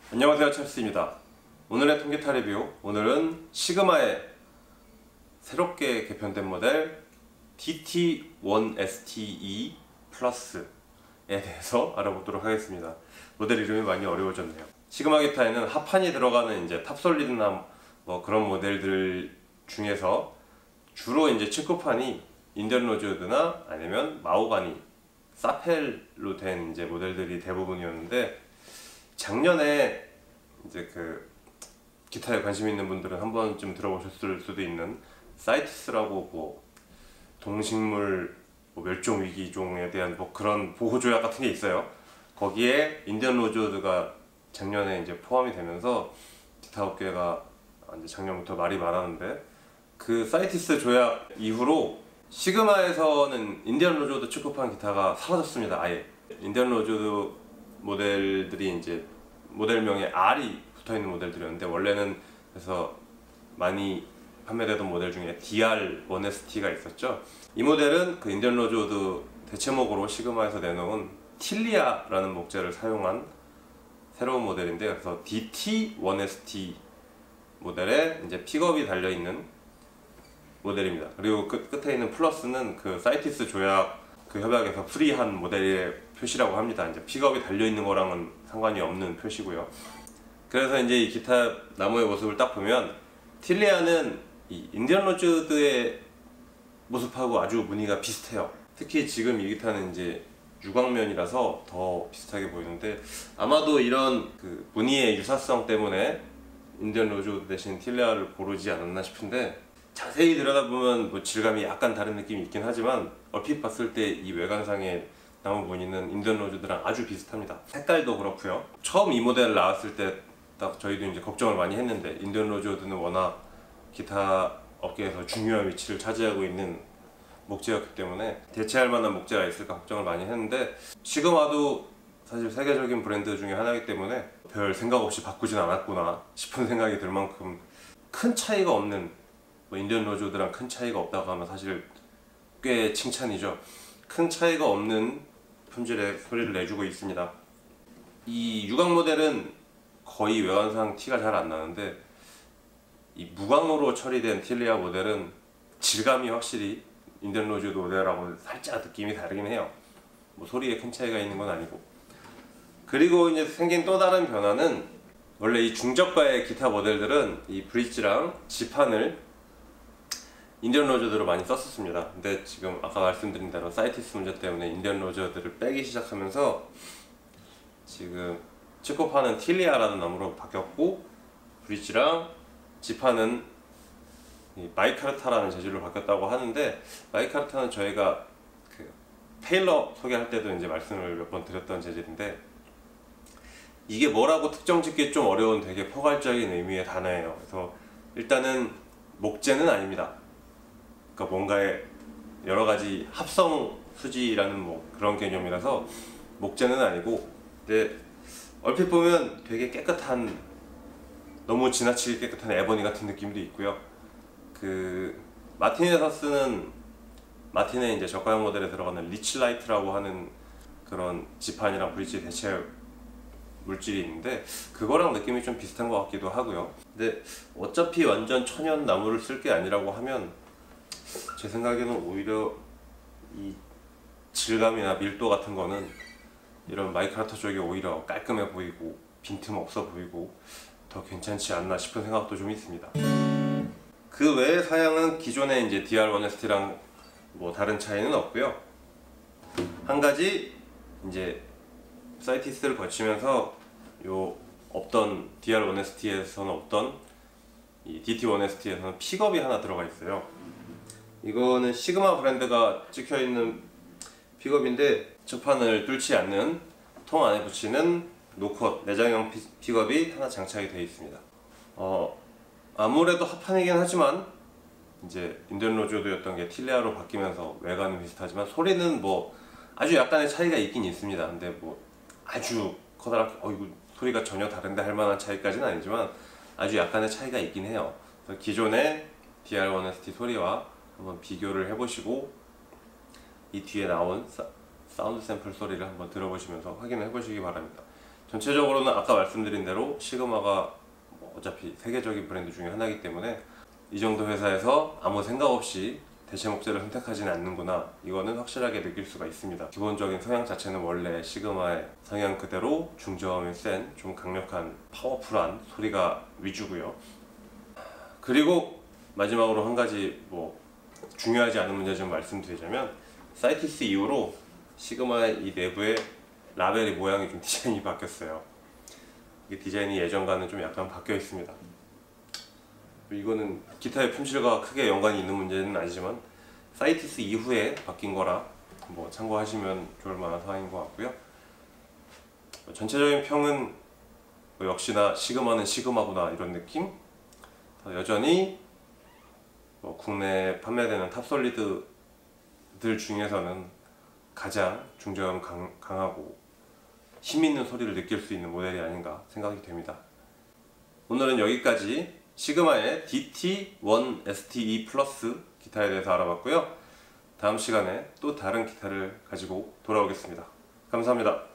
안녕하세요, 찰스입니다. 오늘의 통기타 리뷰, 오늘은 시그마의 새롭게 개편된 모델 DT1STE 플러스에 대해서 알아보도록 하겠습니다. 모델 이름이 많이 어려워졌네요. 시그마 기타에는 합판이 들어가는 이제 탑솔리드나 뭐 그런 모델들 중에서 주로 이제 층코판이 인디언 로즈우드나 아니면 마호가니, 사펠로 된 이제 모델들이 대부분이었는데, 작년에 이제 그 기타에 관심 있는 분들은 한 번쯤 들어보셨을 수도 있는 사이티스라고 뭐 동식물 뭐 멸종 위기종에 대한 뭐 그런 보호 조약 같은 게 있어요. 거기에 인디언 로즈우드가 작년에 이제 포함이 되면서 기타 업계가 이제 작년부터 말이 많았는데, 그 사이티스 조약 이후로 시그마에서는 인디언 로즈우드 층코판 기타가 사라졌습니다. 아예 인디언 로즈우드 모델들이 이제 모델명에 R이 붙어있는 모델들이었는데, 원래는 그래서 많이 판매되던 모델 중에 DR1ST가 있었죠. 이 모델은 그 인디언 로즈우드 대체목으로 시그마에서 내놓은 틸리아라는 목재를 사용한 새로운 모델인데, 그래서 DT1ST 모델에 이제 픽업이 달려있는 모델입니다. 그리고 끝에 있는 플러스는 그 사이티스 조약 그 협약에서 프리한 모델의 표시라고 합니다. 이제 픽업이 달려있는 거랑은 상관이 없는 표시고요. 그래서 이제 이 기타 나무의 모습을 딱 보면 틸리아는 이 인디언 로즈우드의 모습하고 아주 무늬가 비슷해요. 특히 지금 이 기타는 이제 유광면이라서 더 비슷하게 보이는데, 아마도 이런 그 무늬의 유사성 때문에 인디언 로즈우드 대신 틸리아를 고르지 않았나 싶은데, 자세히 들여다보면 뭐 질감이 약간 다른 느낌이 있긴 하지만 얼핏 봤을 때 이 외관상의 나무 무늬는 인디언 로즈우드랑 아주 비슷합니다. 색깔도 그렇고요. 처음 이 모델 나왔을 때 딱 저희도 이제 걱정을 많이 했는데, 인디언 로즈우드는 워낙 기타 업계에서 중요한 위치를 차지하고 있는 목재였기 때문에 대체할 만한 목재가 있을까 걱정을 많이 했는데, 시그마도 사실 세계적인 브랜드 중에 하나이기 때문에 별 생각 없이 바꾸진 않았구나 싶은 생각이 들 만큼 큰 차이가 없는, 뭐 인디언 로즈우드랑 큰 차이가 없다고 하면 사실 꽤 칭찬이죠. 큰 차이가 없는 품질의 소리를 내주고 있습니다. 이 유광 모델은 거의 외관상 티가 잘 안 나는데, 이 무광으로 처리된 틸리아 모델은 질감이 확실히 인디언 로즈우드 모델하고 살짝 느낌이 다르긴 해요. 뭐 소리에 큰 차이가 있는 건 아니고. 그리고 이제 생긴 또 다른 변화는, 원래 이 중저가의 기타 모델들은 이 브릿지랑 지판을 인디언 로즈우드로 많이 썼었습니다. 근데 지금 아까 말씀드린 대로 사이티스 문제 때문에 인디언 로즈우드를 빼기 시작하면서 지금 층코판은 틸리아라는 나무로 바뀌었고, 브릿지랑 지판은 마이카르타라는 재질로 바뀌었다고 하는데, 마이카르타는 저희가 그 테일러 소개할 때도 이제 말씀을 몇 번 드렸던 재질인데, 이게 뭐라고 특정 짓기 좀 어려운 되게 포괄적인 의미의 단어예요. 그래서 일단은 목재는 아닙니다. 그러니까 뭔가의 여러 가지 합성 수지라는 뭐 그런 개념이라서 목재는 아니고, 근데 얼핏 보면 되게 깨끗한, 너무 지나치게 깨끗한 에버니 같은 느낌도 있고요. 그 마틴에서 쓰는, 마틴의 이제 저가형 모델에 들어가는 리치라이트라고 하는 그런 지판이랑 브릿지 대체 물질이 있는데, 그거랑 느낌이 좀 비슷한 것 같기도 하고요. 근데 어차피 완전 천연 나무를 쓸 게 아니라고 하면 제 생각에는 오히려 이 질감이나 밀도 같은 거는 이런 마이카르타 쪽이 오히려 깔끔해 보이고 빈틈 없어 보이고 더 괜찮지 않나 싶은 생각도 좀 있습니다. 그 외의 사양은 기존의 이제 DR1ST랑 뭐 다른 차이는 없고요. 한 가지 이제 사이티스를 거치면서 요 없던 DR1ST에서는 없던 이 DT1ST에서는 픽업이 하나 들어가 있어요. 이거는 시그마 브랜드가 찍혀있는 픽업인데, 층판을 뚫지 않는 통 안에 붙이는 노컷 내장형 픽업이 하나 장착이 되어 있습니다. 아무래도 합판이긴 하지만 이제 인디언 로즈우드였던 게 틸리아로 바뀌면서 외관은 비슷하지만 소리는 뭐 아주 약간의 차이가 있긴 있습니다. 근데 뭐 아주 커다랗게 이거 소리가 전혀 다른데 할 만한 차이까지는 아니지만 아주 약간의 차이가 있긴 해요. 그래서 기존의 DR1ST 소리와 한번 비교를 해보시고, 이 뒤에 나온 사운드 샘플 소리를 한번 들어보시면서 확인을 해보시기 바랍니다. 전체적으로는 아까 말씀드린 대로 시그마가 뭐 어차피 세계적인 브랜드 중에 하나이기 때문에 이 정도 회사에서 아무 생각 없이 대체 목재를 선택하지는 않는구나, 이거는 확실하게 느낄 수가 있습니다. 기본적인 성향 자체는 원래 시그마의 성향 그대로 중저음이 센 좀 강력한 파워풀한 소리가 위주고요. 그리고 마지막으로 한 가지 뭐 중요하지 않은 문제 좀 말씀드리자면, 사이티스 이후로 시그마의 이 내부의 라벨의 모양이 좀 디자인이 바뀌었어요. 이 디자인이 예전과는 좀 약간 바뀌어 있습니다. 이거는 기타의 품질과 크게 연관이 있는 문제는 아니지만 사이티스 이후에 바뀐 거라 뭐 참고하시면 좋을 만한 사항인 것 같고요. 전체적인 평은 뭐 역시나 시그마는 시그마구나 이런 느낌? 여전히 뭐 국내에 판매되는 탑솔리드들 중에서는 가장 중저음 강하고 힘있는 소리를 느낄 수 있는 모델이 아닌가 생각이 됩니다. 오늘은 여기까지 시그마의 DT1STE 플러스 기타에 대해서 알아봤고요. 다음 시간에 또 다른 기타를 가지고 돌아오겠습니다. 감사합니다.